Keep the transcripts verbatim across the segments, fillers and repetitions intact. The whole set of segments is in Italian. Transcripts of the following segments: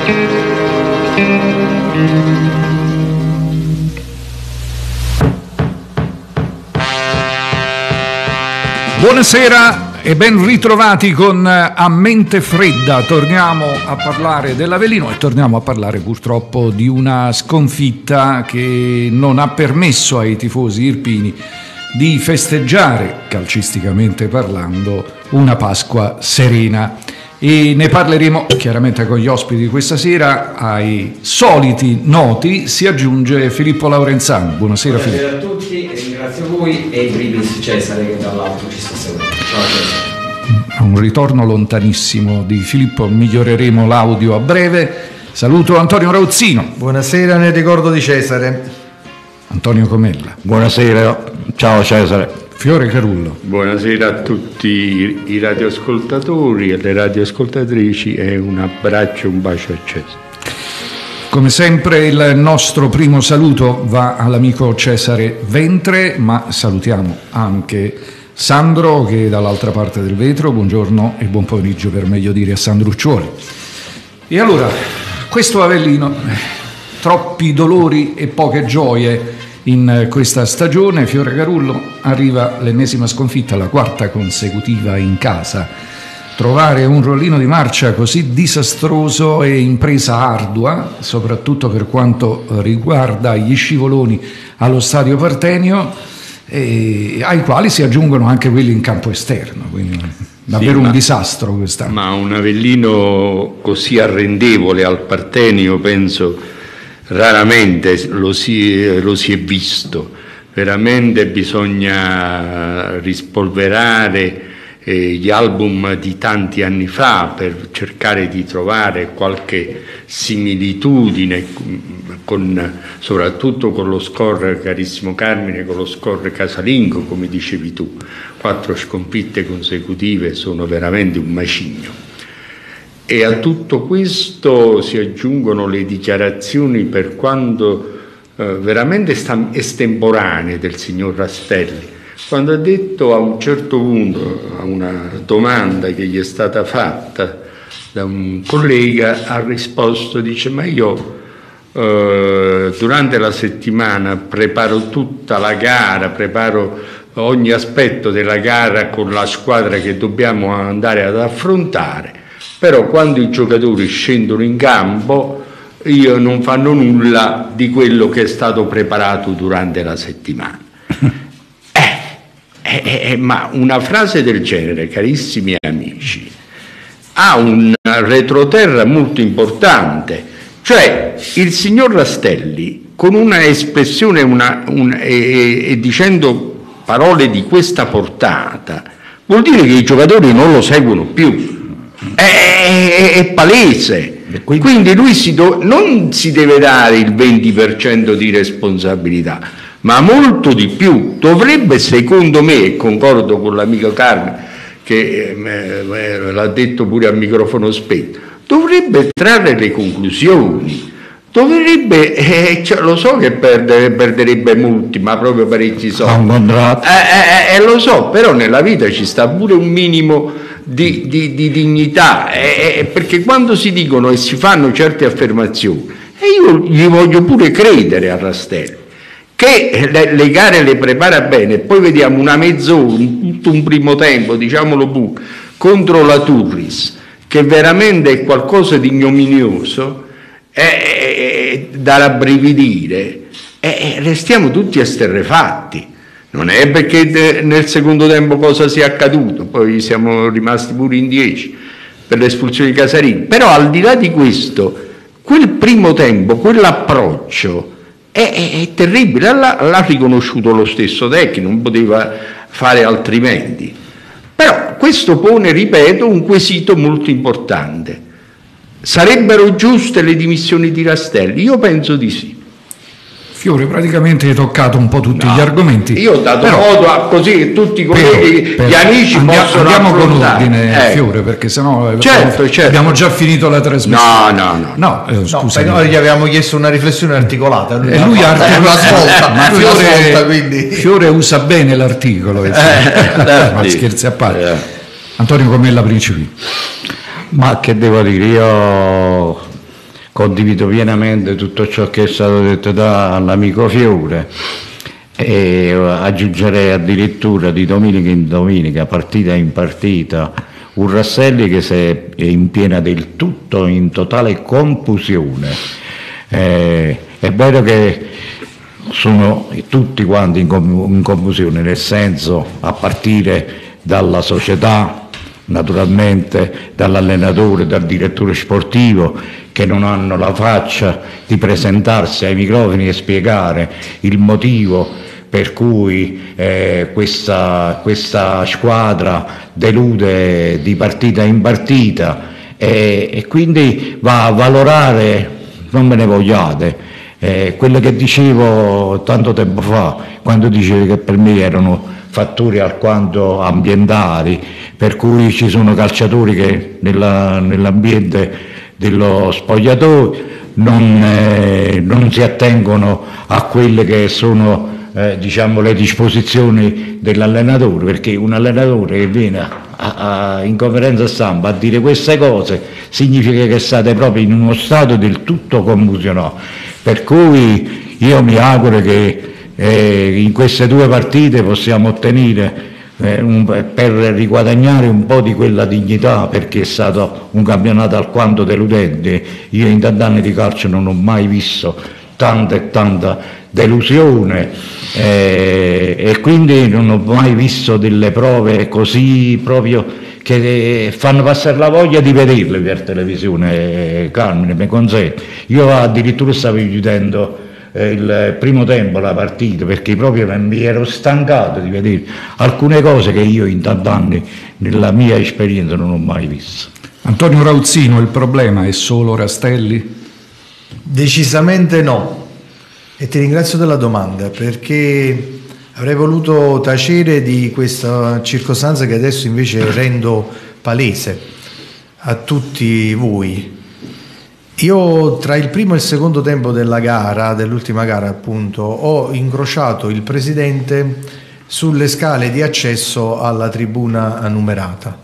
Buonasera e ben ritrovati con A Mente Fredda. Torniamo a parlare dell'Avellino e torniamo a parlare purtroppo di una sconfitta che non ha permesso ai tifosi irpini di festeggiare, calcisticamente parlando, una Pasqua serena. E ne parleremo chiaramente con gli ospiti di questa sera. Ai soliti noti si aggiunge Filippo Laurenzano. Buonasera, Buonasera Filippo. a tutti e ringrazio voi e in primis Cesare che dall'alto ci sta seguendo. Ciao Cesare. Un ritorno lontanissimo di Filippo, miglioreremo l'audio a breve. Saluto Antonio Rauzzino. Buonasera nel ricordo di Cesare. Antonio Comella. Buonasera, ciao Cesare. Fiore Carullo. Buonasera a tutti i radioascoltatori e le radioascoltatrici e un abbraccio, un bacio a Cesare. Come sempre il nostro primo saluto va all'amico Cesare Ventre, ma salutiamo anche Sandro che è dall'altra parte del vetro. Buongiorno e buon pomeriggio, per meglio dire, a Sandrucciuoli. E allora, questo Avellino, troppi dolori e poche gioie in questa stagione. Fiore Carullo, arriva l'ennesima sconfitta, la quarta consecutiva in casa. Trovare un rollino di marcia così disastroso è impresa ardua, soprattutto per quanto riguarda gli scivoloni allo stadio Partenio, e ai quali si aggiungono anche quelli in campo esterno, quindi davvero sì, un ma, disastro quest'anno. Ma un Avellino così arrendevole al Partenio penso raramente lo si, lo si è visto. Veramente bisogna rispolverare eh, gli album di tanti anni fa per cercare di trovare qualche similitudine con, soprattutto con lo score, carissimo Carmine, con lo score casalingo, come dicevi tu. Quattro sconfitte consecutive sono veramente un macigno. E a tutto questo si aggiungono le dichiarazioni, per quanto eh, veramente estemporanee, del signor Rastelli, quando ha detto a un certo punto, a una domanda che gli è stata fatta da un collega, ha risposto, dice: ma io eh, durante la settimana preparo tutta la gara, preparo ogni aspetto della gara con la squadra che dobbiamo andare ad affrontare, però quando i giocatori scendono in campo io non fanno nulla di quello che è stato preparato durante la settimana. eh, eh, eh, ma una frase del genere, carissimi amici, ha un retroterra molto importante. Cioè il signor Rastelli, con una espressione una, un, e, e dicendo parole di questa portata, vuol dire che i giocatori non lo seguono più. È, è, è palese, quindi, quindi lui si do, non si deve dare il venti per cento di responsabilità, ma molto di più. Dovrebbe, secondo me, e concordo con l'amico Carmine che eh, l'ha detto pure a microfono spento, dovrebbe trarre le conclusioni, dovrebbe, eh, cioè, lo so che perde, perderebbe molti, ma proprio parecchi soldi, eh, eh, eh, lo so, però nella vita ci sta pure un minimo Di, di, di dignità, eh, perché quando si dicono e si fanno certe affermazioni, e io gli voglio pure credere a Rastelli che le, le gare le prepara bene, poi vediamo una mezz'ora, tutto un primo tempo, diciamolo pure, contro la Turris, che veramente è qualcosa di ignominioso, eh, da rabbrividire, eh, restiamo tutti esterrefatti. Non è perché nel secondo tempo cosa sia accaduto, poi siamo rimasti pure in dieci per l'espulsione di Casarini, però al di là di questo, quel primo tempo, quell'approccio è, è, è terribile, l'ha, l'ha riconosciuto lo stesso tecnico, non poteva fare altrimenti. Però questo pone, ripeto, un quesito molto importante. Sarebbero giuste le dimissioni di Rastelli? Io penso di sì. Fiore, praticamente hai toccato un po' tutti no, gli argomenti. Io ho dato però, modo a così che tutti i colleghi, però, gli amici andiamo, possono andiamo con ordine, eh. Fiore, perché sennò certo, certo. abbiamo già finito la trasmissione. No, no, no. No, eh, scusa. No, noi gli avevamo chiesto una riflessione articolata. Lui, e lui ha ascolta, ma Fiore, ascolta, quindi. Fiore usa bene l'articolo. Eh, ma scherzi a parte. Eh. Antonio Comella Principi. Ma che devo dire, io condivido pienamente tutto ciò che è stato detto dall'amico Fiore e aggiungerei addirittura di domenica in domenica, partita in partita, un Rastelli che si è in piena del tutto, in totale confusione. Eh, è vero che sono tutti quanti in, in confusione, nel senso, a partire dalla società, naturalmente dall'allenatore, dal direttore sportivo, che non hanno la faccia di presentarsi ai microfoni e spiegare il motivo per cui eh, questa, questa squadra delude di partita in partita, e, e quindi va a valorare, non me ne vogliate, eh, quello che dicevo tanto tempo fa, quando dicevo che per me erano fattori alquanto ambientali, per cui ci sono calciatori che nella, nell'ambiente dello spogliatoio non, eh, non si attengono a quelle che sono eh, diciamo le disposizioni dell'allenatore, perché un allenatore che viene a, a, in conferenza stampa a dire queste cose significa che state proprio in uno stato del tutto confusionato, per cui io mi auguro che eh, in queste due partite possiamo ottenere Eh, un, per riguadagnare un po' di quella dignità, perché è stato un campionato alquanto deludente. Io in tanti anni di calcio non ho mai visto tanta e tanta delusione eh, e quindi non ho mai visto delle prove così proprio che fanno passare la voglia di vederle per televisione. Carmine, mi consente, io addirittura stavo chiudendo il primo tempo la partita perché proprio mi ero stancato di vedere alcune cose che io in tanti anni nella mia esperienza non ho mai visto. Antonio Rauzzino, il problema è solo Rastelli? Decisamente no, e ti ringrazio della domanda, perché avrei voluto tacere di questa circostanza che adesso invece rendo palese a tutti voi. Io tra il primo e il secondo tempo della gara, dell'ultima gara appunto, ho incrociato il presidente sulle scale di accesso alla tribuna numerata.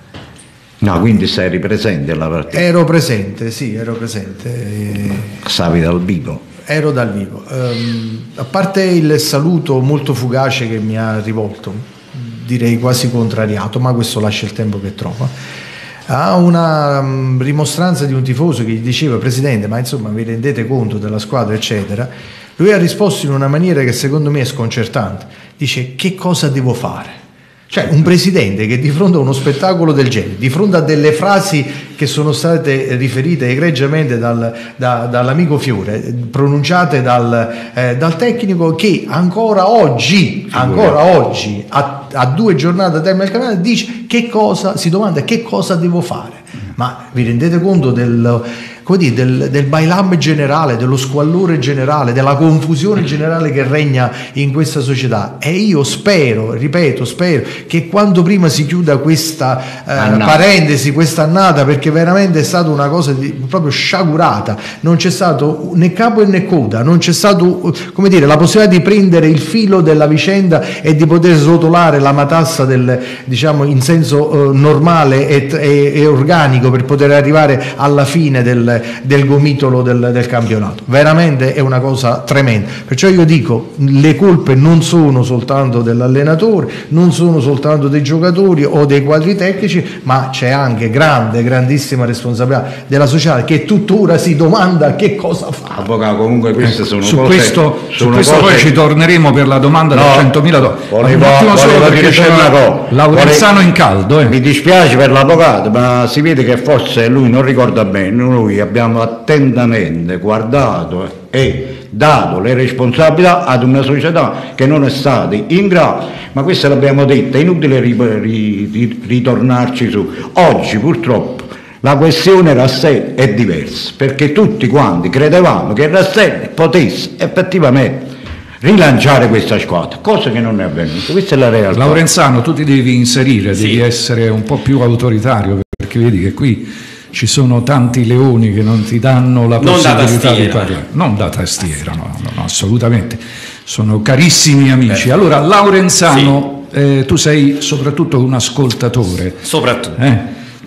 No, quindi sei presente alla partita? Ero presente, sì, ero presente. Stavi dal vivo? Ero dal vivo. Um, a parte il saluto molto fugace che mi ha rivolto, direi quasi contrariato, ma questo lascia il tempo che trova, a una um, rimostranza di un tifoso che gli diceva: Presidente, ma insomma vi rendete conto della squadra eccetera, lui ha risposto in una maniera che secondo me è sconcertante. Dice: che cosa devo fare? Cioè un presidente che di fronte a uno spettacolo del genere, di fronte a delle frasi che sono state riferite egregiamente dal, da, dall'amico Fiore, pronunciate dal, eh, dal tecnico, che ancora oggi, ancora oggi a, a due giornate da termine del campionato dice che cosa, si domanda che cosa devo fare. Ma vi rendete conto del, come dire, del, del bailam generale, dello squallore generale, della confusione generale che regna in questa società? E io spero, ripeto, spero che quanto prima si chiuda questa eh, parentesi, questa annata, perché veramente è stata una cosa di, proprio sciagurata. Non c'è stato né capo né coda, non c'è stato, come dire, la possibilità di prendere il filo della vicenda e di poter srotolare la matassa del, diciamo, in senso eh, normale e, e, e organico, per poter arrivare alla fine del, del gomitolo del, del campionato. Veramente è una cosa tremenda. Perciò io dico, le colpe non sono soltanto dell'allenatore, non sono soltanto dei giocatori o dei quadri tecnici, ma c'è anche grande, grandissima responsabilità della società, che tuttora si domanda che cosa fa. Avvocato, comunque queste sono su cose, questo, sono su questo cose... poi ci torneremo per la domanda no, da centomila dollari. Volevo, un attimo solo volevo perché c'è una la, cosa. Laurenzano Volevo, in caldo. Eh. Mi dispiace per l'avvocato, ma si vede che forse lui non ricorda bene. Noi abbiamo attentamente guardato e dato le responsabilità ad una società che non è stata in grado, ma questo l'abbiamo detto, è inutile ri, ri, ritornarci su. Oggi purtroppo la questione Rastelli è diversa, perché tutti quanti credevamo che Rastelli potesse effettivamente rilanciare questa squadra, cosa che non è avvenuta. Questa è la realtà. Laurenzano, tu ti devi inserire, sì. Devi essere un po' più autoritario, perché vedi che qui ci sono tanti leoni che non ti danno la possibilità di parlare. Non da tastiera, no, no, no, assolutamente. Sono carissimi amici. Beh. Allora, Laurenzano, sì. eh, tu sei soprattutto un ascoltatore. Soprattutto. Eh?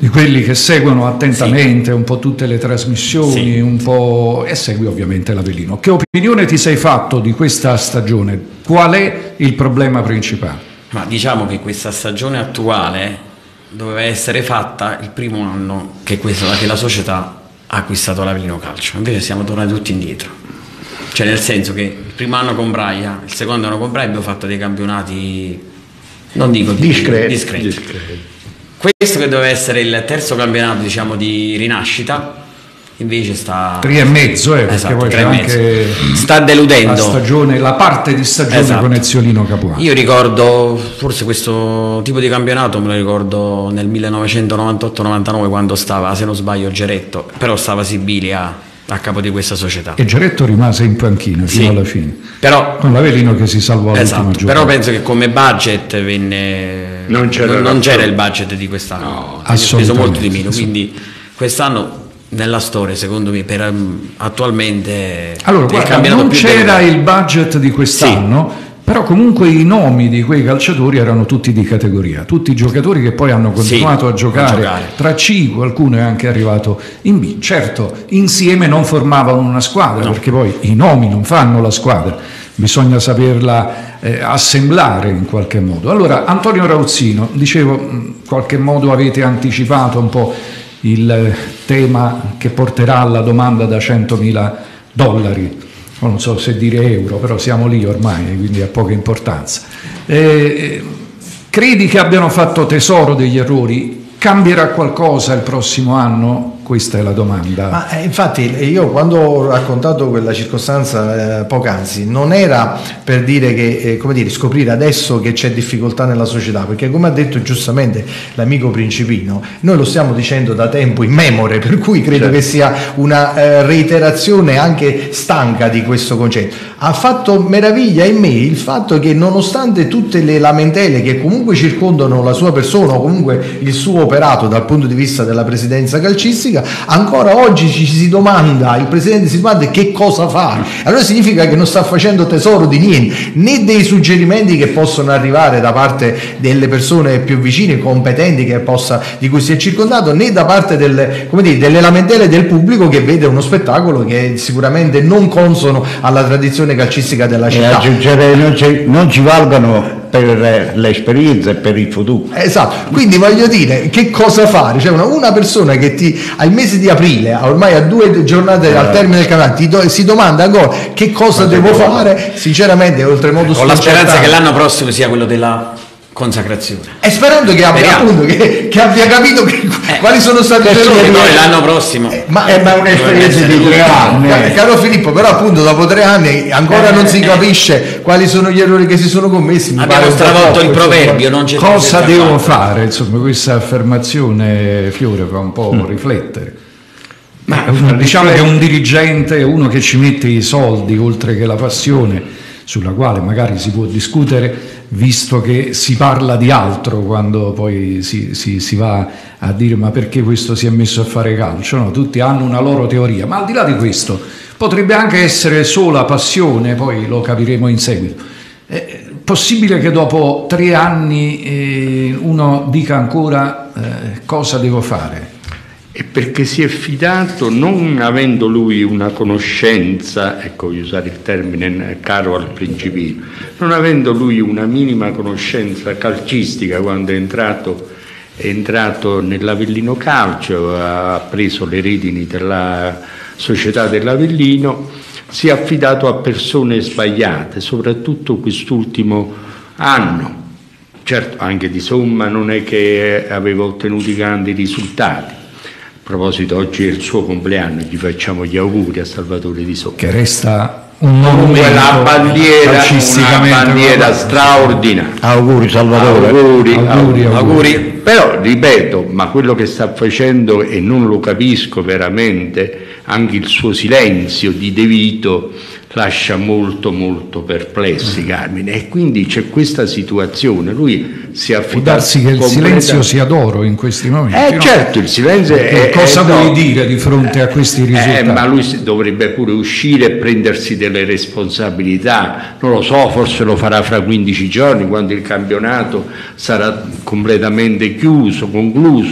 di quelli che seguono attentamente sì. un po' tutte le trasmissioni, sì. un po' e segui ovviamente l'Avellino. Che opinione ti sei fatto di questa stagione? Qual è il problema principale? Ma diciamo che questa stagione attuale doveva essere fatta il primo anno che, questa, che la società ha acquistato l'Avellino Calcio, invece siamo tornati tutti indietro, cioè nel senso che il primo anno con Braia, il secondo anno con Braia abbiamo fatto dei campionati, non dico discreti, discreti. discreti. Questo che doveva essere il terzo campionato, diciamo, di rinascita, invece sta tre e mezzo, eh, perché esatto, poi c'è anche sta deludendo la stagione, la parte di stagione esatto. con Eziolino Capuano. Io ricordo forse questo tipo di campionato, me lo ricordo nel millenovecentonovantotto novantanove, quando stava, se non sbaglio, Geretto, però stava Sibilia a capo di questa società e Geretto rimase in panchina fino sì, alla fine, però con l'Avellino che si salvò esatto, all'ultima giornata. Però penso che come budget venne non c'era, non, non c'era il budget di quest'anno, no, ha speso molto di meno, quindi quest'anno nella storia secondo me per um, attualmente allora guarda, non c'era il budget di quest'anno sì. Però comunque i nomi di quei calciatori erano tutti di categoria, tutti i giocatori che poi hanno continuato sì, a, giocare, a giocare tra C, qualcuno è anche arrivato in B. Certo, insieme non formavano una squadra, no. perché poi i nomi non fanno la squadra, bisogna saperla eh, assemblare in qualche modo. Allora, Antonio Rauzzino, dicevo, in qualche modo avete anticipato un po' il tema che porterà alla domanda da centomila dollari. Non so se dire euro, però siamo lì ormai, quindi ha poca importanza. Eh, credi che abbiano fatto tesoro degli errori? Cambierà qualcosa il prossimo anno? Questa è la domanda. Ma eh, infatti io quando ho raccontato quella circostanza eh, poc'anzi non era per dire che, eh, come dire, scoprire adesso che c'è difficoltà nella società, perché come ha detto giustamente l'amico Principino, noi lo stiamo dicendo da tempo immemore, per cui credo certo. che sia una eh, reiterazione anche stanca di questo concetto. Ha fatto meraviglia in me il fatto che nonostante tutte le lamentele che comunque circondano la sua persona o comunque il suo operato dal punto di vista della presidenza calcistica, ancora oggi ci si domanda, il presidente si domanda che cosa fare. Allora significa che non sta facendo tesoro di niente, né dei suggerimenti che possono arrivare da parte delle persone più vicine, competenti che possa, di cui si è circondato, né da parte delle, come dire, delle lamentele del pubblico che vede uno spettacolo che è sicuramente non consono alla tradizione calcistica della città. E aggiungerei non ci, non ci valgono per l'esperienza e per il futuro. Esatto, quindi voglio dire, che cosa fare? Cioè una, una persona che ti al mese di aprile, ormai a due giornate eh. al termine del campionato, ti do, si domanda ancora che cosa devo, devo fare, fare, sinceramente oltremodo con la speranza che l'anno prossimo sia quello della consacrazione e sperando che abbia, appunto, che, che abbia capito che, eh, quali sono stati i errori l'anno prossimo eh, ma è eh, un'esperienza di tre anni eh. Caro Filippo, però appunto dopo tre anni ancora eh, non si eh, capisce quali sono gli errori che si sono commessi. Abbiamo stravolto il proverbio, non c'è cosa devo fare, insomma questa affermazione Fiore fa un po' mm. riflettere. Ma diciamo che un dirigente è uno che ci mette i soldi oltre che la passione, sulla quale magari si può discutere, visto che si parla di altro quando poi si, si, si va a dire ma perché questo si è messo a fare calcio, no? Tutti hanno una loro teoria, ma al di là di questo potrebbe anche essere sola passione, poi lo capiremo in seguito. È possibile che dopo tre anni eh, uno dica ancora eh, cosa devo fare? E perché si è fidato, non avendo lui una conoscenza, ecco, voglio usare il termine caro al Principino, non avendo lui una minima conoscenza calcistica quando è entrato, è entrato nell'Avellino Calcio, ha preso le redini della società dell'Avellino, si è affidato a persone sbagliate, soprattutto quest'ultimo anno. Certo, anche di somma non è che aveva ottenuto grandi risultati. A proposito, oggi è il suo compleanno, gli facciamo gli auguri a Salvatore Di Sopra. Che resta un monumento una bandiera, una bandiera straordinaria. Auguri Salvatore. Auguri, auguri, auguri, auguri. auguri. Però, ripeto, ma quello che sta facendo, e non lo capisco veramente, anche il suo silenzio di De Vito lascia molto molto perplessi Carmine, e quindi c'è questa situazione, lui si affidato. Può darsi che il completa... silenzio sia d'oro in questi momenti. Eh no? certo, il silenzio è, cosa è, vuoi no. dire di fronte a questi risultati? Eh, ma lui dovrebbe pure uscire e prendersi delle responsabilità, non lo so, forse lo farà fra quindici giorni quando il campionato sarà completamente chiuso, concluso,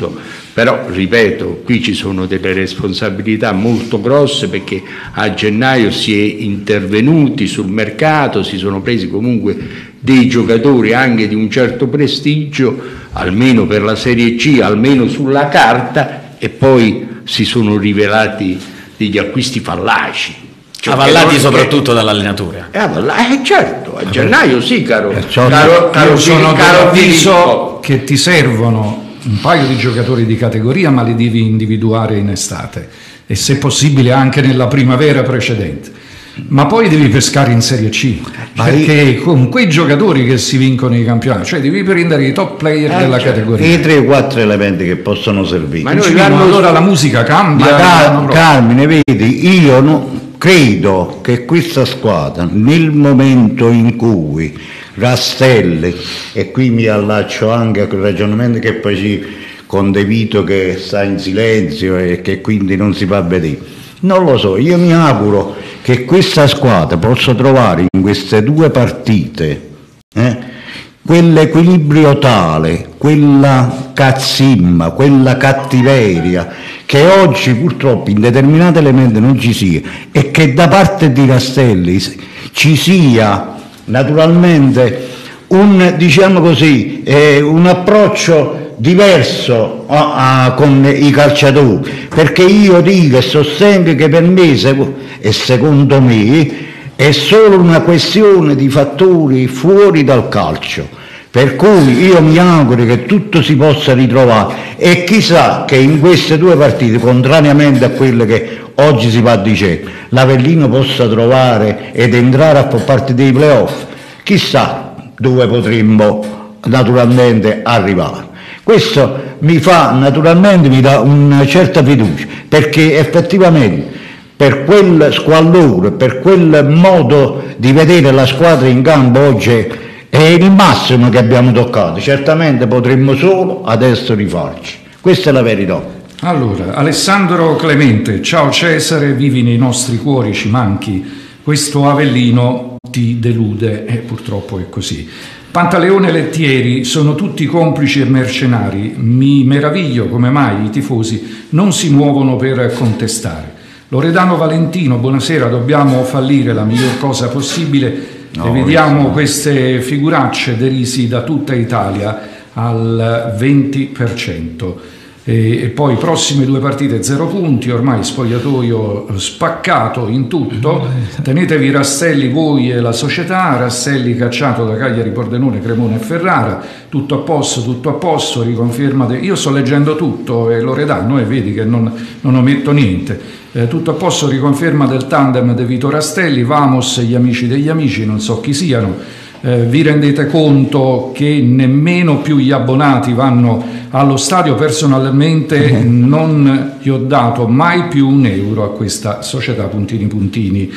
Però, ripeto, qui ci sono delle responsabilità molto grosse, perché a gennaio si è intervenuti sul mercato, si sono presi comunque dei giocatori anche di un certo prestigio, almeno per la Serie C, almeno sulla carta, e poi si sono rivelati degli acquisti fallaci. Cioè, avallati che, soprattutto dall'allenatore. Eh, eh, certo, a gennaio sì, caro. Perciò caro, caro io sono caro dell'avviso che ti servono un paio di giocatori di categoria, ma li devi individuare in estate e se possibile anche nella primavera precedente. Ma poi devi pescare in Serie C, perché con quei giocatori che si vincono i campionati, cioè devi prendere i top player eh, della cioè, categoria. I tre o quattro elementi che possono servire. Ma noi Diciamo, l'anno- allora la musica cambia. Ma Car- no, Carmine, vedi, io no, credo che questa squadra, nel momento in cui Rastelli, e qui mi allaccio anche a quel ragionamento che poi ci con De Vito che sta in silenzio e che quindi non si fa vedere, non lo so, io mi auguro che questa squadra possa trovare in queste due partite eh, quell'equilibrio tale, quella cazzimma, quella cattiveria che oggi purtroppo in determinati elementi non ci sia, e che da parte di Rastelli ci sia naturalmente un, diciamo così, eh, un approccio diverso a, a, con i calciatori, perché io dico e sostengo che per me e secondo me è solo una questione di fattori fuori dal calcio, per cui io mi auguro che tutto si possa ritrovare, e chissà che in queste due partite, contrariamente a quelle che oggi si va dicendo, l'Avellino possa trovare ed entrare a far parte dei playoff, chissà dove potremmo naturalmente arrivare. Questo mi fa naturalmente, mi dà una certa fiducia, perché effettivamente per quel squallore, per quel modo di vedere la squadra in campo oggi è il massimo che abbiamo toccato. Certamente potremmo solo adesso rifarci, questa è la verità. Allora, Alessandro Clemente, ciao Cesare, vivi nei nostri cuori, ci manchi, questo Avellino ti delude e purtroppo è così. Pantaleone Lettieri, sono tutti complici e mercenari, mi meraviglio come mai i tifosi non si muovono per contestare. Loredano Valentino, buonasera, dobbiamo fallire la miglior cosa possibile no, e vediamo queste figuracce derisi da tutta Italia al venti per cento. E, e poi prossime due partite zero punti, ormai spogliatoio spaccato in tutto, tenetevi Rastelli voi e la società, Rastelli cacciato da Cagliari, Pordenone, Cremone e Ferrara, tutto a posto, tutto a posto, riconferma de... io sto leggendo tutto e Loredano e vedi che non, non ometto niente, eh, tutto a posto, riconferma del tandem De Vito Rastelli, Vamos, gli amici degli amici, non so chi siano. Eh, vi rendete conto che nemmeno più gli abbonati vanno allo stadio? Personalmente non gli ho dato mai più un euro a questa società puntini puntini.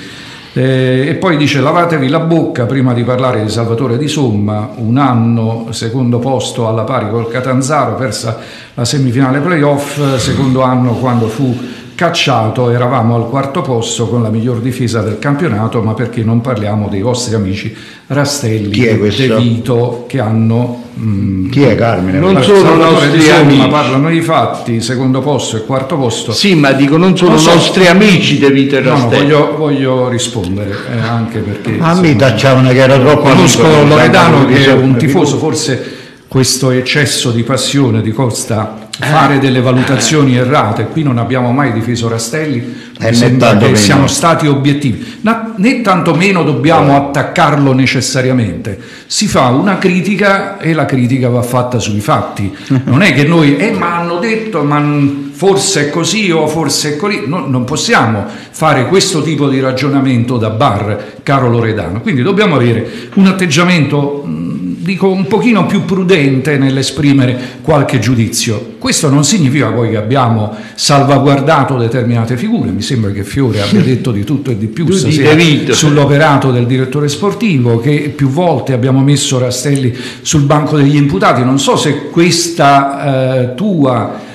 Eh, e poi dice lavatevi la bocca prima di parlare di Salvatore Di Somma, un anno secondo posto alla pari col Catanzaro, persa la semifinale playoff, secondo anno quando fu cacciato eravamo al quarto posto con la miglior difesa del campionato, ma perché non parliamo dei vostri amici Rastelli e De Vito che hanno mh, chi è Carmine? Non sono nostri amici, ma parlano di fatti, secondo posto e quarto posto. Sì, ma dico non sono non so, nostri amici De Vito e Rastelli. No, voglio, voglio rispondere eh, anche perché a me tacciavano che era troppo conosco Loredano che è un tifoso, forse questo eccesso di passione ti costa fare delle valutazioni errate. Qui non abbiamo mai difeso Rastelli, mi sembra che siamo stati obiettivi, né tantomeno dobbiamo attaccarlo necessariamente. Si fa una critica e la critica va fatta sui fatti, non è che noi eh, ma hanno detto ma forse è così o forse è così, no, non possiamo fare questo tipo di ragionamento da bar, caro Loredano, quindi dobbiamo avere un atteggiamento dico un pochino più prudente nell'esprimere qualche giudizio. Questo non significa poi che abbiamo salvaguardato determinate figure, mi sembra che Fiore abbia detto di tutto e di più stasera sull'operato del direttore sportivo, che più volte abbiamo messo Rastelli sul banco degli imputati. Non so se questa eh, tua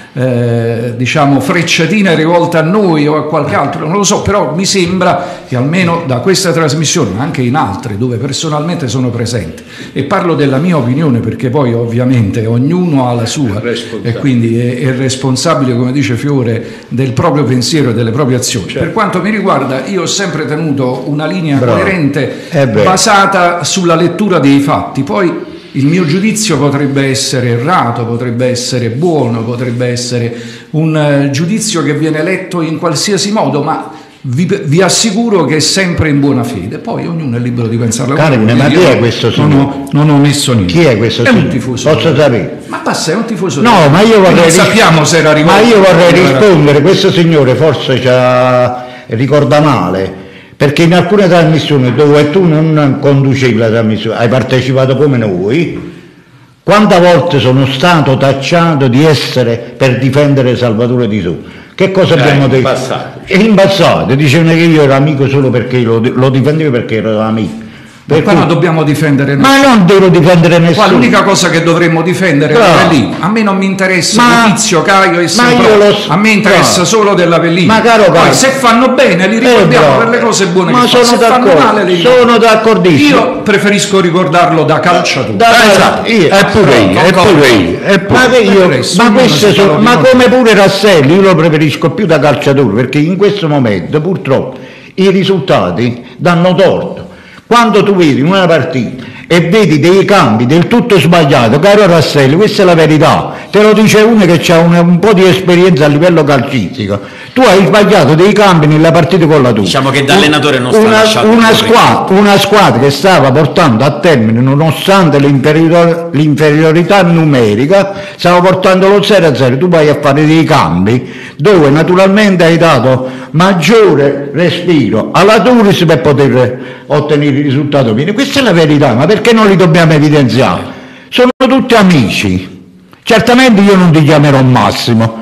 eh, diciamo frecciatina rivolta a noi o a qualche altro, non lo so, però mi sembra che almeno da questa trasmissione, ma anche in altre dove personalmente sono presente, e parlo della mia opinione perché poi ovviamente ognuno ha la sua e quindi è, è responsabile, come dice Fiore, del proprio pensiero e delle proprie azioni. Certo. Per quanto mi riguarda, io ho sempre tenuto una linea Bravo. coerente eh basata sulla lettura dei fatti, poi il mio giudizio potrebbe essere errato, potrebbe essere buono, potrebbe essere un uh, giudizio che viene letto in qualsiasi modo, ma vi, vi assicuro che è sempre in buona fede. Poi ognuno è libero di pensarlo. Carmine, ma chi è questo signore? Non ho, non ho messo niente. Chi è questo è signore? Un tifoso. Posso sapere? Ma passa, è un tifoso. No, ma io vorrei non ris- sappiamo se era arrivato. Ma io vorrei rispondere, questo signore forse ci ha, ricorda male. Perché in alcune trasmissioni dove tu non conducevi la trasmissione, hai partecipato come noi, quante volte sono stato tacciato di essere per difendere Salvatore Di Somma? Che cosa eh, abbiamo detto? In passato. In passato, dicevano che io ero amico solo perché lo, lo difendevo perché ero amico. Per qua non dobbiamo difendere nessuno. Ma non devo difendere nessuno. Qua l'unica cosa che dovremmo difendere no. è l'Avellino. A me non mi interessa ma, Tizio, Caio e Sempro. A me interessa no. solo dell'Avellino. Ma caro Poi se fanno bene li ricordiamo eh, per le cose buone ma che sono fanno. Se fanno male li sono d'accordissimo. Io preferisco ricordarlo da calciatore. Da, da, esatto. Io, è pure io, è pure io. È pure ma io, io ma, queste sono, ma come pure Rasselli, io lo preferisco più da calciatore perché in questo momento purtroppo i risultati danno torto. Quando tu vedi una partita e vedi dei cambi del tutto sbagliati, caro Rasselli, questa è la verità, te lo dice uno che ha un, un po' di esperienza a livello calcistico, tu hai sbagliato dei cambi nella partita con la tua. Diciamo che da allenatore non sta una, lasciando una squadra, una squadra che stava portando a termine, nonostante l'inferior, l'inferiorità numerica, stava portando lo zero a zero, tu vai a fare dei cambi dove naturalmente hai dato maggiore respiro alla Turis per poter ottenere il risultato bene. Questa è la verità, ma perché non li dobbiamo evidenziare? Sono tutti amici. Certamente io non ti chiamerò Massimo,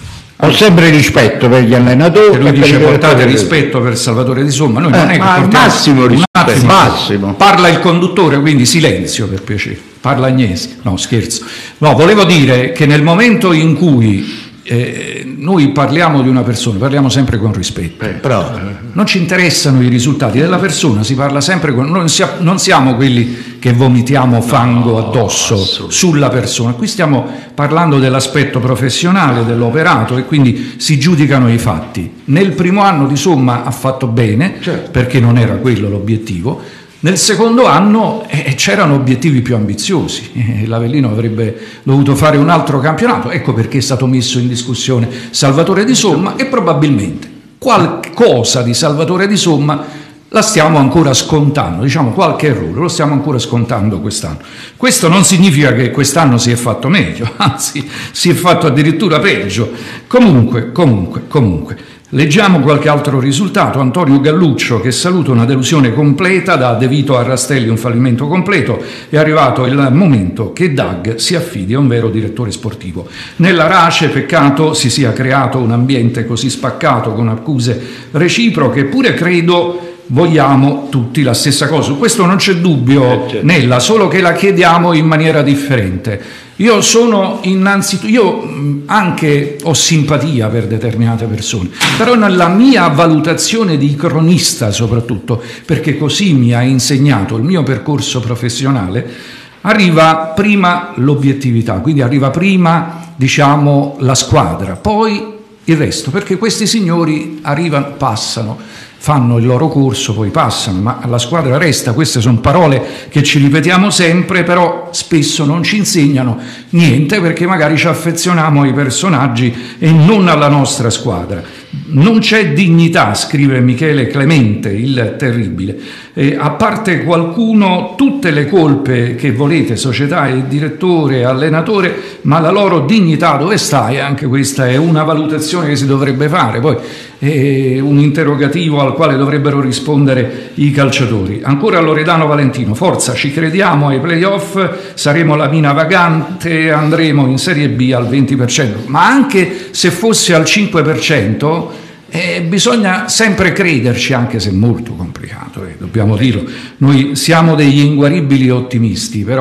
ho sempre rispetto per gli allenatori. E lui dice portate rispetto per Salvatore Di Somma, noi eh, non è che ma portiamo massimo rispetto. Attimo, Massimo. Parla il conduttore, quindi silenzio per piacere. Parla Agnesi. No, scherzo. No, volevo dire che nel momento in cui Eh, noi parliamo di una persona, parliamo sempre con rispetto, eh, però, non ci interessano i risultati della persona, si parla sempre con, non, sia, non siamo quelli che vomitiamo fango no, addosso sulla persona, qui stiamo parlando dell'aspetto professionale, dell'operato e quindi si giudicano i fatti. Nel primo anno Di Somma ha fatto bene, certo. perché non era quello l'obiettivo. Nel secondo anno eh, c'erano obiettivi più ambiziosi, eh, l'Avellino avrebbe dovuto fare un altro campionato, ecco perché è stato messo in discussione Salvatore Di Somma e probabilmente qualcosa di Salvatore Di Somma la stiamo ancora scontando, diciamo qualche errore lo stiamo ancora scontando quest'anno. Questo non significa che quest'anno si è fatto meglio, anzi si è fatto addirittura peggio. Comunque, comunque, comunque. Leggiamo qualche altro risultato. Antonio Galluccio che saluta una delusione completa, da De Vito a Rastelli un fallimento completo, è arrivato il momento che Dag si affidi a un vero direttore sportivo. Nella Race peccato si sia creato un ambiente così spaccato con accuse reciproche, eppure credo vogliamo tutti la stessa cosa, su questo non c'è dubbio Nella, solo che la chiediamo in maniera differente. Io sono innanzitutto, io anche ho simpatia per determinate persone, però nella mia valutazione di cronista soprattutto, perché così mi ha insegnato il mio percorso professionale, arriva prima l'obiettività, quindi arriva prima, diciamo, la squadra, poi il resto, perché questi signori arrivano, passano, fanno il loro corso, poi passano, ma la squadra resta. Queste sono parole che ci ripetiamo sempre, però spesso non ci insegnano niente perché magari ci affezioniamo ai personaggi e non alla nostra squadra. Non c'è dignità, scrive Michele Clemente, il terribile. E a parte qualcuno, tutte le colpe che volete, società e direttore, allenatore, ma la loro dignità dove sta? E anche questa è una valutazione che si dovrebbe fare. Poi è un interrogativo al quale dovrebbero rispondere i calciatori. Ancora Loredano Valentino, forza, ci crediamo ai playoff, saremo la mina vagante, andremo in Serie B al venti per cento, ma anche se fosse al cinque per cento eh, bisogna sempre crederci, anche se è molto complicato, eh, dobbiamo dirlo. Noi siamo degli inguaribili ottimisti, però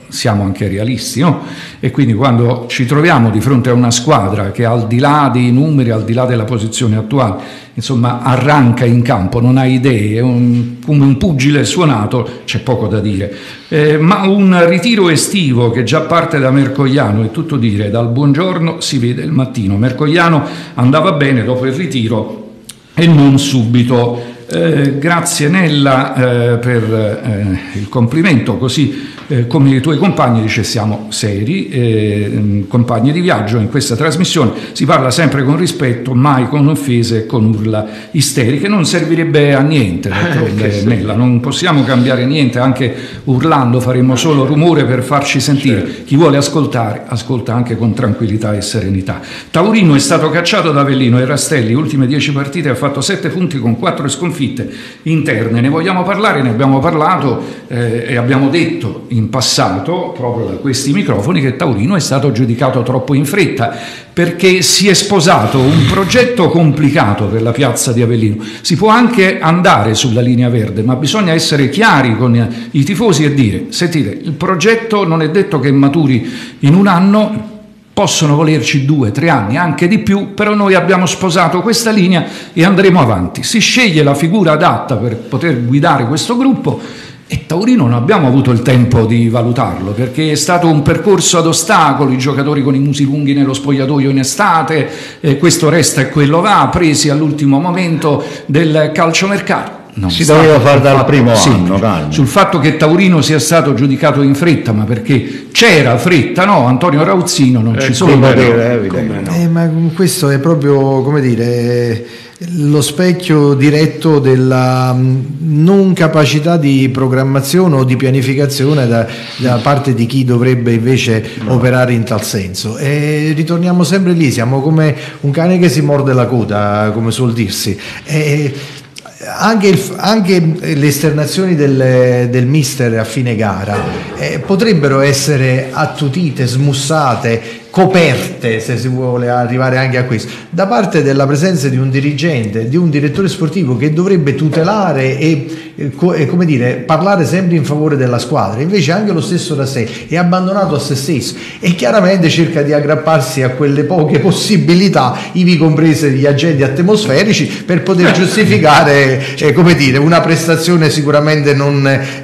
siamo anche realisti, no? E quindi quando ci troviamo di fronte a una squadra che al di là dei numeri, al di là della posizione attuale, insomma arranca in campo, non ha idee, è un, come un pugile suonato, c'è poco da dire. Eh, ma un ritiro estivo che già parte da Mercogliano, è tutto dire, dal buongiorno si vede il mattino. Mercogliano andava bene dopo il ritiro e non subito. Eh, grazie Nella eh, per eh, il complimento, così eh, come i tuoi compagni dice siamo seri, eh, compagni di viaggio in questa trasmissione, si parla sempre con rispetto, mai con offese e con urla isteriche, non servirebbe a niente, eh, Nella, non possiamo cambiare niente, anche urlando faremo solo rumore per farci sentire, certo. Chi vuole ascoltare ascolta anche con tranquillità e serenità. Taurino è stato cacciato da Avellino e Rastelli, ultime dieci partite ha fatto sette punti con quattro sconfitte interne. Ne vogliamo parlare, ne abbiamo parlato eh, e abbiamo detto in passato proprio da questi microfoni che Taurino è stato giudicato troppo in fretta perché si è sposato un progetto complicato per la piazza di Avellino. Si può anche andare sulla linea verde, ma bisogna essere chiari con i tifosi e dire: sentite, il progetto non è detto che maturi in un anno, possono volerci due, tre anni, anche di più, però noi abbiamo sposato questa linea e andremo avanti. Si sceglie la figura adatta per poter guidare questo gruppo e Taurino non abbiamo avuto il tempo di valutarlo perché è stato un percorso ad ostacoli, giocatori con i musi lunghi nello spogliatoio in estate, eh, questo resta e quello va, presi all'ultimo momento del calciomercato. Non si doveva fare dal primo sì, anno, calma. Sul fatto che Taurino sia stato giudicato in fretta, ma perché c'era fretta, no? Antonio Rauzzino non eh, ci sono. No. Eh, ma questo è proprio, come dire, lo specchio diretto della non capacità di programmazione o di pianificazione da, da parte di chi dovrebbe invece no. operare in tal senso. E ritorniamo sempre lì, siamo come un cane che si morde la coda, come suol dirsi. E, Anche, il, anche le esternazioni del, del mister a fine gara eh, potrebbero essere attutite, smussate, coperte, se si vuole arrivare anche a questo, da parte della presenza di un dirigente, di un direttore sportivo che dovrebbe tutelare e, e, e come dire, parlare sempre in favore della squadra. Invece anche lo stesso da sé è abbandonato a se stesso e chiaramente cerca di aggrapparsi a quelle poche possibilità, ivi comprese gli agenti atmosferici, per poter giustificare eh, come dire, una prestazione sicuramente non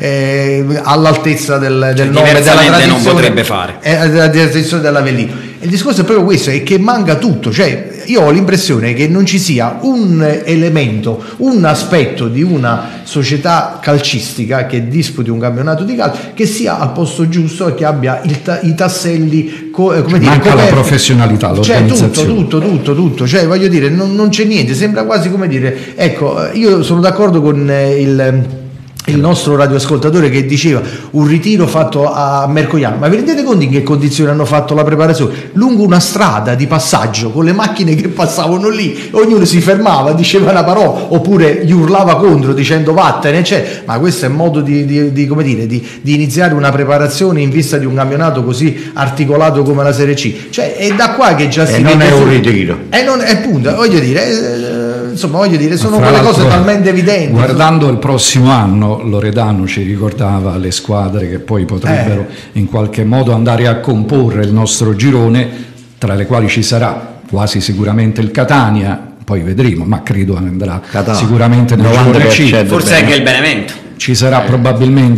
eh, all'altezza del, del nome della tradizione, non potrebbe fare eh, della tradizione dell'Avellino. Il discorso è proprio questo, è che manca tutto, cioè io ho l'impressione che non ci sia un elemento, un aspetto di una società calcistica che disputi un campionato di calcio che sia al posto giusto e che abbia il ta- i tasselli co- come cioè, dire, manca coperti. La professionalità, l'organizzazione, cioè tutto, tutto, tutto, tutto, cioè voglio dire non, non c'è niente, sembra quasi come dire, ecco, io sono d'accordo con il il nostro radioascoltatore che diceva un ritiro fatto a Mercogliano, ma vi rendete conto in che condizioni hanno fatto la preparazione? Lungo una strada di passaggio con le macchine che passavano lì, ognuno si fermava, diceva una parola oppure gli urlava contro dicendo vattene, eccetera. Ma questo è un modo di, di, di come dire di, di iniziare una preparazione in vista di un campionato così articolato come la Serie C, cioè è da qua che già si e non è un ritiro e non è punto, voglio dire eh, insomma voglio dire sono quelle cose talmente evidenti. Guardando il prossimo anno, Loredano ci ricordava le squadre che poi potrebbero eh. in qualche modo andare a comporre il nostro girone, tra le quali ci sarà quasi sicuramente il Catania, poi vedremo, ma credo andrà Catania. Sicuramente nel girone C, forse anche il Benevento. Ci sarà eh, probabilmente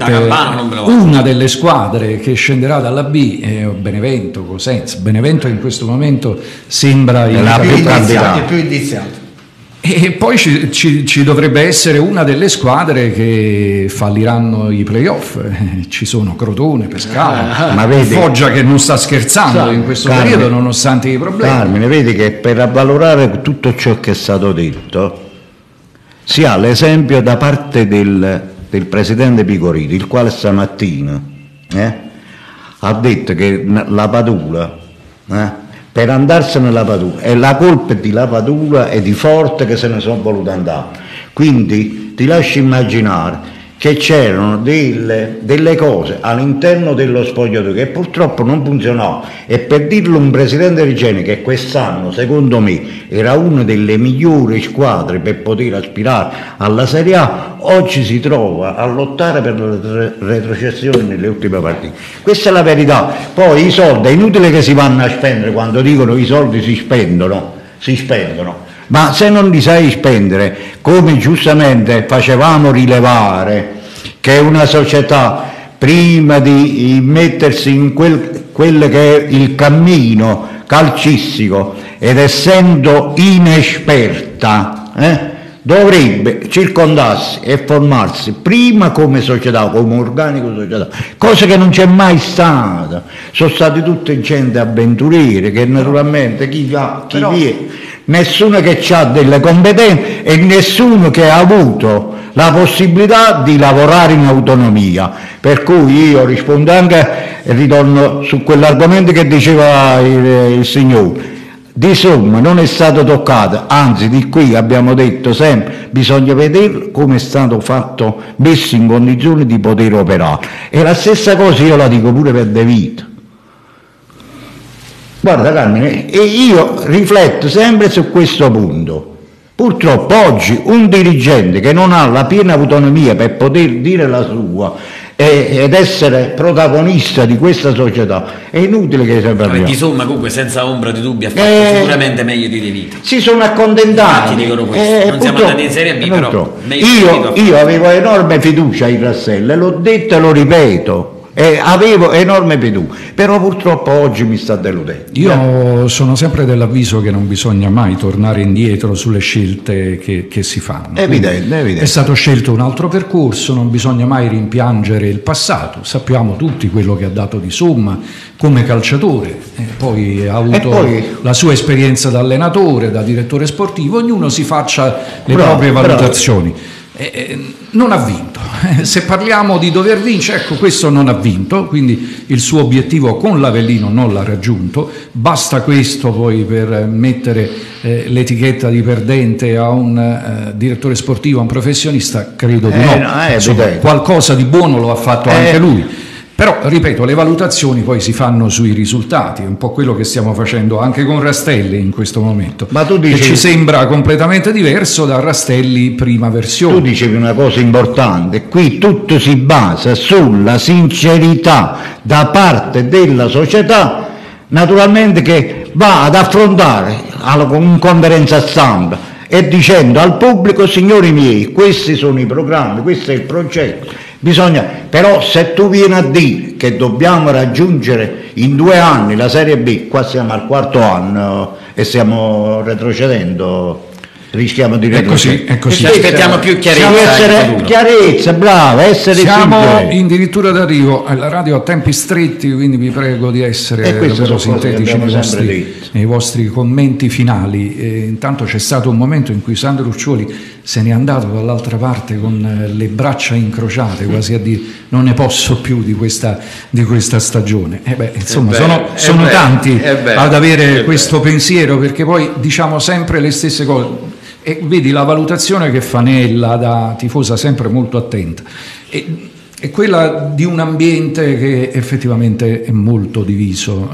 una delle squadre che scenderà dalla B, eh, Benevento, Cosenza. Benevento in questo momento sembra il più indiziato. E poi ci, ci, ci dovrebbe essere una delle squadre che falliranno i playoff. Ci sono Crotone, Pescara, ma vedi, Foggia che non sta scherzando Carmine, in questo Carmine, periodo nonostante i problemi. Carmine, vedi che per avvalorare tutto ciò che è stato detto si ha l'esempio da parte del, del presidente Picoriti, il quale stamattina eh, ha detto che la Padula eh, per andarsene la Padula, e la colpa è di la Padula e di Forte che se ne sono voluti andare. Quindi ti lascio immaginare che c'erano delle, delle cose all'interno dello spogliatoio che purtroppo non funzionavano, e per dirlo un presidente Regeni che quest'anno secondo me era una delle migliori squadre per poter aspirare alla Serie A, oggi si trova a lottare per la retrocessione nelle ultime partite. Questa è la verità. Poi i soldi è inutile che si vanno a spendere, quando dicono i soldi si spendono, si spendono. Ma se non li sai spendere, come giustamente facevamo rilevare, che una società prima di mettersi in quel, quel che è il cammino calcistico, ed essendo inesperta, eh, dovrebbe circondarsi e formarsi prima come società, come organico società, cosa che non c'è mai stata. Sono stati tutti gente avventurieri che naturalmente chi va, chi Però... viene, nessuno che ha delle competenze e nessuno che ha avuto la possibilità di lavorare in autonomia. Per cui io rispondo anche e ritorno su quell'argomento che diceva il, il signore. Di somma non è stato toccato, anzi di qui abbiamo detto sempre bisogna vedere come è stato fatto, messo in condizione di poter operare. E la stessa cosa io la dico pure per De Vito. Guarda Carmine, e io rifletto sempre su questo punto. Purtroppo oggi un dirigente che non ha la piena autonomia per poter dire la sua ed essere protagonista di questa società, è inutile che si parli. Di somma comunque senza ombra di dubbio ha fatto eh, sicuramente meglio di De Vito. Si sono accontentati. Dicono questo. Eh, non siamo andati in Serie B, però io, io avevo enorme fiducia in Rastelli, l'ho detto e lo ripeto. Eh, avevo enorme fiducia, però purtroppo oggi mi sta deludendo. Io sono sempre dell'avviso che non bisogna mai tornare indietro sulle scelte che, che si fanno. Evidente, evidente. È stato scelto un altro percorso, non bisogna mai rimpiangere il passato. Sappiamo tutti quello che ha dato di somma come calciatore, eh, poi ha avuto poi... la sua esperienza da allenatore, da direttore sportivo, ognuno si faccia le bravo, proprie valutazioni. Bravo. Eh, non ha vinto. Se parliamo di dover vincere, ecco, questo non ha vinto, quindi il suo obiettivo con l'Avellino non l'ha raggiunto. Basta questo poi per mettere eh, l'etichetta di perdente a un eh, direttore sportivo, a un professionista? Credo di eh, no. no eh, Insomma, qualcosa di buono lo ha fatto eh. anche lui. Però, ripeto, le valutazioni poi si fanno sui risultati, è un po' quello che stiamo facendo anche con Rastelli in questo momento. Ma tu dici, che ci sembra completamente diverso da Rastelli prima versione. Tu dicevi una cosa importante, qui tutto si basa sulla sincerità da parte della società, naturalmente che va ad affrontare una conferenza stampa e dicendo al pubblico: signori miei, questi sono i programmi, questo è il progetto. Bisogna, però se tu vieni a dire che dobbiamo raggiungere in due anni la Serie B, qua siamo al quarto anno e stiamo retrocedendo, rischiamo di retrocedere. È così, è così. Ci aspettiamo più chiarezza. Essere, chiarezza, brava, essere siamo sinceri. addirittura d'arrivo, la radio ha tempi stretti, quindi vi prego di essere davvero sintetici nei vostri, nei vostri commenti finali. E intanto c'è stato un momento in cui Sandro Luccioli se n'è andato dall'altra parte con le braccia incrociate, quasi a dire non ne posso più di questa, di questa stagione. E beh, insomma, beh, sono, sono beh, tanti beh, ad avere beh. questo pensiero, perché poi diciamo sempre le stesse cose. E vedi la valutazione che Fanella, da tifosa sempre molto attenta, e, è quella di un ambiente che effettivamente è molto diviso.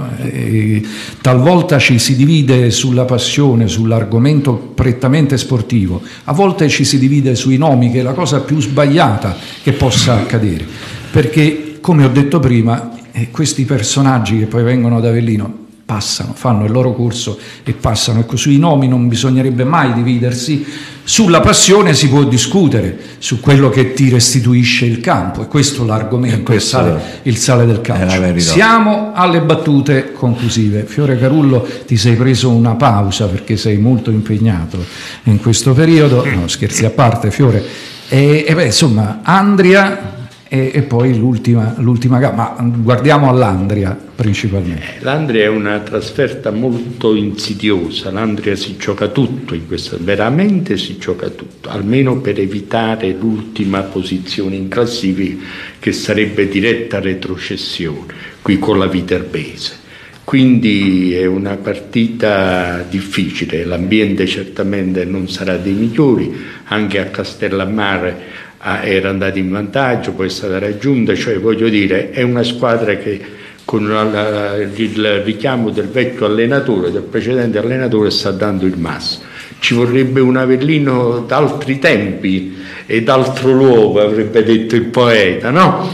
E talvolta ci si divide sulla passione, sull'argomento prettamente sportivo, a volte ci si divide sui nomi, che è la cosa più sbagliata che possa accadere, perché come ho detto prima, questi personaggi che poi vengono ad Avellino passano, fanno il loro corso e passano. Ecco, sui nomi non bisognerebbe mai dividersi, sulla passione si può discutere, su quello che ti restituisce il campo, e questo è l'argomento, il sale, il sale del calcio. Siamo alle battute conclusive. Fiore Carullo, ti sei preso una pausa perché sei molto impegnato in questo periodo, no, scherzi a parte Fiore, e, e beh, insomma Andria e, e poi l'ultima, l'ultima gara, ma guardiamo all'Andria principalmente. L'Andria è una trasferta molto insidiosa, l'Andria si gioca tutto in questa, veramente si gioca tutto, almeno per evitare l'ultima posizione in classifica che sarebbe diretta retrocessione, qui con la Viterbese. quindi è una partita difficile, l'ambiente certamente non sarà dei migliori, anche a Castellammare ah, era andato in vantaggio, poi è stata raggiunta, cioè voglio dire è una squadra che con la, la, il richiamo del vecchio allenatore, del precedente allenatore, sta dando il massimo. Ci vorrebbe un Avellino d'altri tempi e d'altro luogo, avrebbe detto il poeta, no?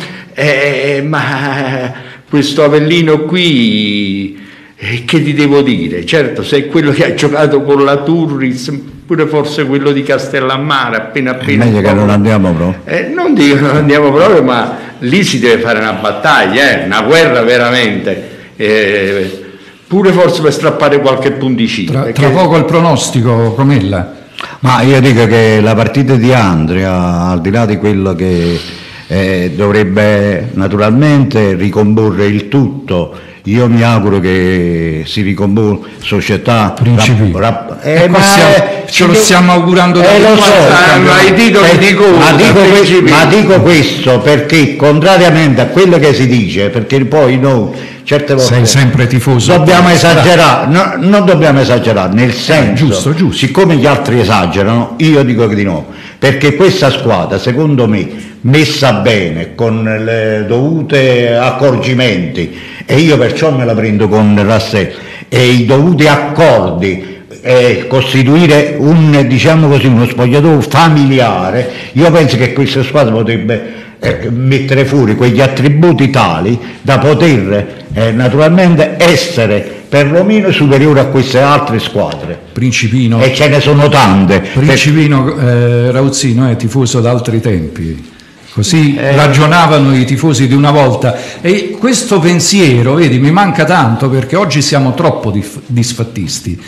Eh, ma questo Avellino qui, eh, che ti devo dire? Certo, se è quello che ha giocato con la Turris, pure forse quello di Castellammare, appena appena... È meglio che non andiamo proprio. Eh, non dico che non andiamo proprio, ma lì si deve fare una battaglia, eh, una guerra veramente... Eh, pure forse per strappare qualche punticino. Tra, perché... tra poco il pronostico, Comella. Ma io dico che la partita di Andria, al di là di quello che eh, dovrebbe naturalmente ricomporre il tutto, io mi auguro che si ricomporre società Principi. Rap, rap, eh, ma siamo, ce lo stiamo augurando da eh, lo so, ai titoli eh, di coda, ma, dico que- ma dico questo perché contrariamente a quello che si dice, perché poi noi certe volte sei sempre tifoso, dobbiamo esagerare, no, non dobbiamo esagerare, nel senso, eh, giusto, giusto. siccome gli altri esagerano, io dico di no, perché questa squadra secondo me messa bene, con le dovute accorgimenti, e io perciò me la prendo con Rassè, e i dovuti accordi, e costituire un, diciamo così, uno spogliatoio familiare, io penso che questa squadra potrebbe eh, mettere fuori quegli attributi tali da poter eh, naturalmente essere perlomeno superiore a queste altre squadre. Principino, e ce ne sono tante. Principino eh, Rauzzino è tifoso d'altri tempi, così eh. ragionavano i tifosi di una volta, e questo pensiero, vedi, mi manca tanto, perché oggi siamo troppo dif- disfattisti.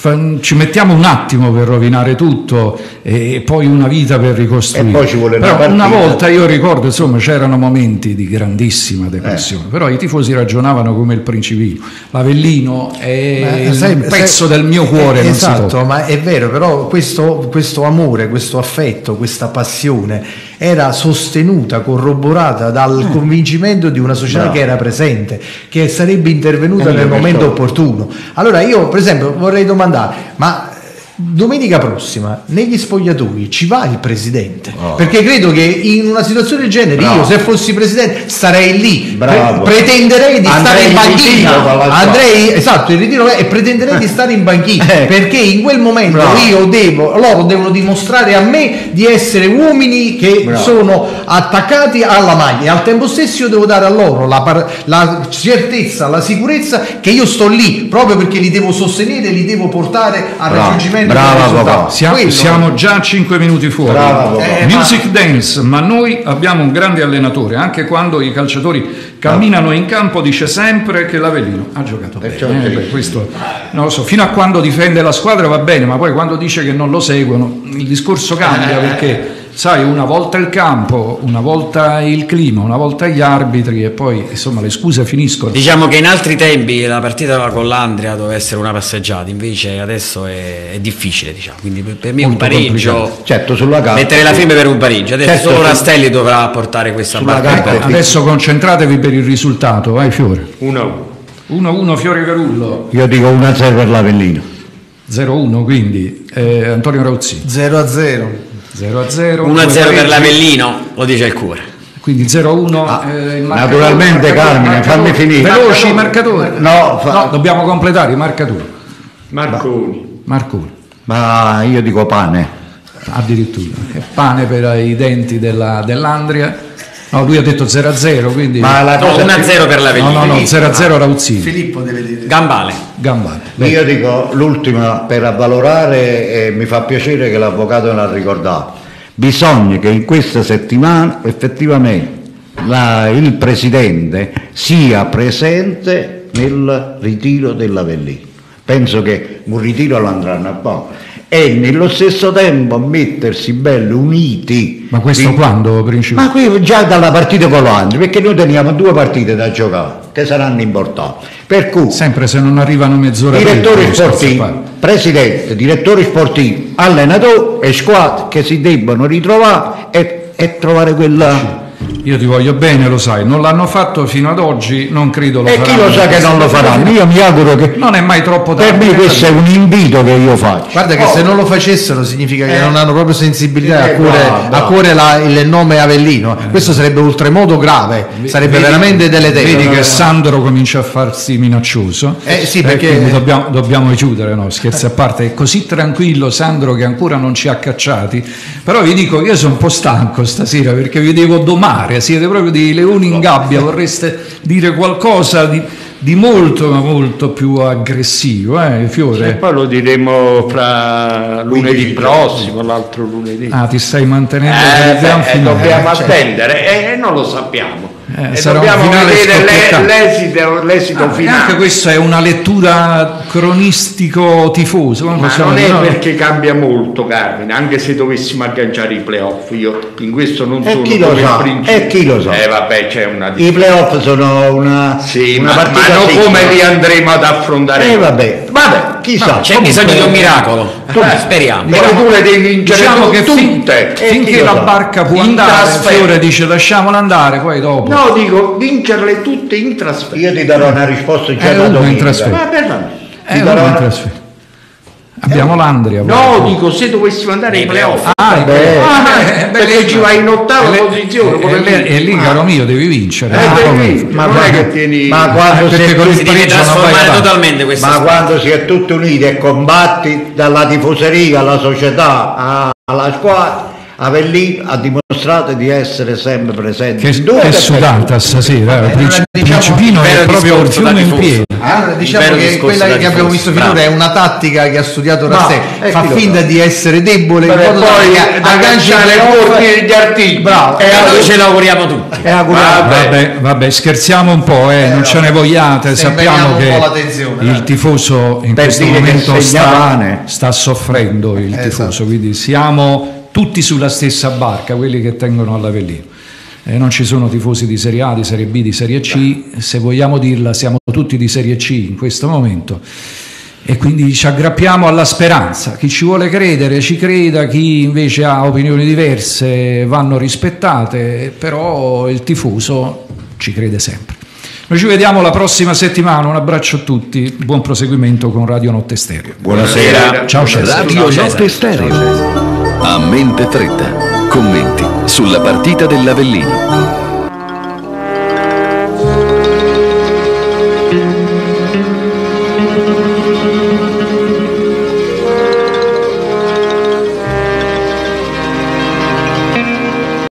Ci mettiamo un attimo per rovinare tutto e poi una vita per ricostruire. E poi ci vuole una Però una partita. volta io ricordo, insomma, c'erano momenti di grandissima depressione, eh. però i tifosi ragionavano come il Principino. L'Avellino è Ma, sai, un pezzo sai, del mio cuore. Eh, non esatto, si ma è vero, però questo, questo amore, questo affetto, questa passione era sostenuta, corroborata dal eh. convincimento di una società no. che era presente, che sarebbe intervenuta eh, nel momento opportuno. Allora io, per esempio, vorrei domandare, ma domenica prossima negli spogliatoi ci va il presidente? Oh. Perché credo che in una situazione del genere Bravo. io, se fossi presidente, starei lì, Pre- pretenderei di andrei stare in banchina, andrei esatto in ritiro e pretenderei di stare in banchina eh. perché in quel momento Bravo. io devo, loro devono dimostrare a me di essere uomini che Bravo. sono attaccati alla maglia, e al tempo stesso io devo dare a loro la, par- la certezza, la sicurezza che io sto lì proprio perché li devo sostenere, li devo portare al Bravo. raggiungimento. Brava, siamo, siamo già cinque minuti fuori. Brava, eh, Music ma... dance, ma noi abbiamo un grande allenatore, anche quando i calciatori camminano in campo dice sempre che l'Avellino ha giocato bene. Eh, beh, questo, non lo so, fino a quando difende la squadra va bene, ma poi quando dice che non lo seguono il discorso cambia, perché sai, una volta il campo, una volta il clima, una volta gli arbitri, e poi insomma le scuse finiscono. Diciamo che in altri tempi la partita con l'Andria doveva essere una passeggiata, invece adesso è, è difficile, diciamo. Quindi per, per me Molto un pareggio, certo, sulla carta, mettere la firma per un pareggio. Adesso certo, solo Rastelli dovrà portare questa partita. Adesso concentratevi per il risultato, vai Fiore. uno a uno. uno a uno Fiore Carullo. Io dico uno a zero per l'Avellino. zero a uno quindi eh, Antonio Rauzzini. zero a zero. zero a zero. uno a zero per l'Avellino, lo dice il cuore. Quindi zero a uno. Ah, eh, naturalmente, Carmine, fammi finire. Veloci i marcatori. No, fa... no, dobbiamo completare i marcatori. Marconi. Marconi. Ma io dico pane. Addirittura. Pane per i denti della, dell'Andria. No, lui ha detto zero a zero, quindi... Ma la no, uno a zero per l'Avellino. No, no, no, zero a zero Rauzzini. Filippo deve dire... Gambale. Gambale. Io dico l'ultima per avvalorare, e mi fa piacere che l'avvocato l'ha ricordato. Bisogna che in questa settimana effettivamente la, il Presidente sia presente nel ritiro dell'Avellino. Penso che un ritiro lo andranno a fare. E nello stesso tempo mettersi belli uniti. Ma questo quindi, quando, Principe? Ma qui già dalla partita con l'Andria, perché noi teniamo due partite da giocare che saranno importanti, per cui sempre se non arrivano mezz'ora direttori sportivi, presidente, direttori sportivi, allenatori e squadre che si debbano ritrovare e, e trovare quella Io ti voglio bene, lo sai, non l'hanno fatto fino ad oggi, non credo lo E faranno. chi lo sa che non lo faranno? Io mi auguro che... Non è mai troppo Per tardi. me questo è un invito che io faccio. Guarda che Oh. se non lo facessero significa che Eh. non hanno proprio sensibilità, Eh, a cuore, bravo, bravo. a cuore la- il nome Avellino. Questo sarebbe oltremodo grave, sarebbe Vedi- veramente deleterio. Vedi che Sandro comincia a farsi minaccioso. Eh, sì, E perché- quindi dobbiamo, dobbiamo chiudere, no? Scherzi a parte. È così tranquillo Sandro che ancora non ci ha cacciati. Però vi dico che io sono un po' stanco stasera perché vi devo domare, siete proprio dei leoni in gabbia, vorreste dire qualcosa di, di molto ma molto più aggressivo, eh, E Fiore? poi lo diremo fra lunedì quindici prossimo, l'altro lunedì. Ah, ti stai mantenendo Eh, per il gran beh, finale. dobbiamo Eh, certo. attendere e non lo sappiamo. Eh, e sarà un dobbiamo finale vedere scoppiettato. le- l'esito, l'esito Ah, e finale. anche questa è una lettura cronistico tifoso, come Ma possiamo non è dire, no? perché cambia molto, Carmine, anche se dovessimo agganciare i playoff, io in questo non E sono chi lo come sa? il principio. E chi lo sa? Eh vabbè, c'è una I playoff sono una, Sì, una ma, partita ma non piccola. come li andremo ad affrontare. Eh vabbè, vabbè, chissà. C'è bisogno di un miracolo. Eh, Speriamo. Però tu le devi vincere Diciamo tu- che fin- tutte. Eh, finché chi lo la sa? barca può In andare, trasferta. Fiore dice lasciamola andare, poi dopo. No, dico vincerle tutte in trasferta. Io ti darò una risposta già Eh, da uno in domenica. trasferta. Ma per me. Eh, ti uno darò in una- trasferta. Abbiamo l'Andria. No, poi. dico se dovessimo andare ai Nei playoff. Ah, Beh, beh, Ah, eh, perché beh, ci vai in ottava e le- posizione, E, come e, lì. e lì, Ah. caro mio, devi vincere. Eh, Ah, devi come? vincere. Ma non è guarda- che tieni... ma quando Eh, si perché è con il Si deve pareggio non vai trasformare avanti. totalmente questa Ma storia. quando si è tutti uniti e combatti dalla tifoseria alla società a- alla squadra, Avellino ha dimostrato di essere sempre presente. Che in tutte è le sudata stasera, eh, Beh, Princi- diciamo- Principino è vero proprio un discorso da fiume in tifoso. piedi. Allora, diciamo vero che discorso quella da che abbiamo tifoso, visto bravo. finora è una tattica che ha studiato Ma, Rassè, eh, fa chi lo finta sa? di essere debole in Beh, modo poi tale che da aggancia agganciare le i corti. corti degli artigli. Bravo. E noi ce l'auguriamo tutti. E auguriamo. Vabbè. Vabbè, vabbè, scherziamo un po', eh, non no, ce ne vogliate, se sappiamo impegniamo un che po' l'attenzione, il dai. tifoso in Per questo dire che momento segna sta, pane. sta soffrendo il Esatto. tifoso, quindi siamo tutti sulla stessa barca, quelli che tengono all'Avellino. Eh, non ci sono tifosi di Serie A, di Serie B, di Serie C, se vogliamo dirla siamo tutti di Serie C in questo momento. E quindi ci aggrappiamo alla speranza. Chi ci vuole credere ci creda, chi invece ha opinioni diverse vanno rispettate, però il tifoso ci crede sempre. Noi ci vediamo la prossima settimana, un abbraccio a tutti, buon proseguimento con Radio Notte Stereo. Buonasera. Ciao Cesare. Radio Notte Stereo. A mente fretta. Commenti sulla partita dell'Avellino.